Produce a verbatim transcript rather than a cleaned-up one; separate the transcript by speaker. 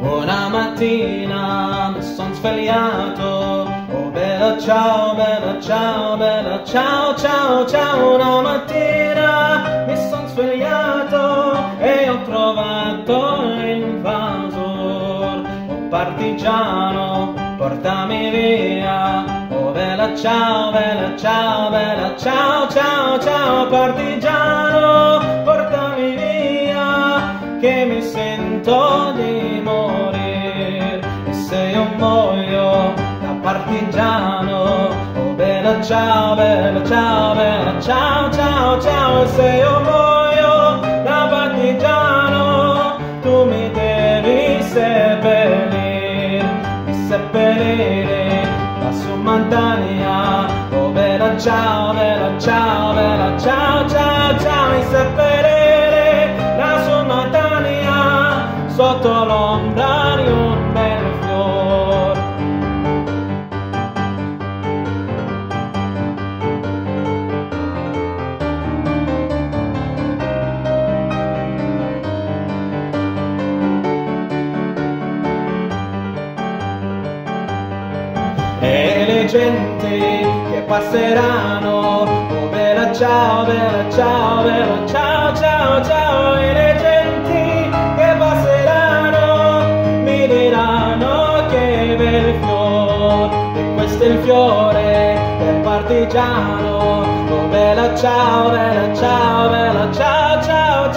Speaker 1: Una mattina mi son svegliato, oh bella ciao, bella ciao, bella ciao, ciao, ciao. Una mattina mi son svegliato e ho trovato l'invasor. Oh partigiano, portami via, oh bella ciao, bella ciao, bella ciao, ciao, ciao. Partigiano, portami via, che mi sento di morire. E se io muoio da partigiano, oh bella ciao, bella ciao, bella ciao, ciao, ciao. E se io muoio da partigiano, tu mi devi seppellire, mi seppellire lassù in montagna. Oh bella ciao, bella ciao, bella ciao, ciao, ciao. Mi seppellire lassù in montagna, sotto l'ombra di un bel fior. E le genti che passeranno, oh bella ciao, bella ciao, bella ciao, ciao, ciao. E le genti che passeranno mi diranno che bel fiore, e questo è il fiore del partigiano. Oh bella ciao, bella ciao, bella ciao, ciao,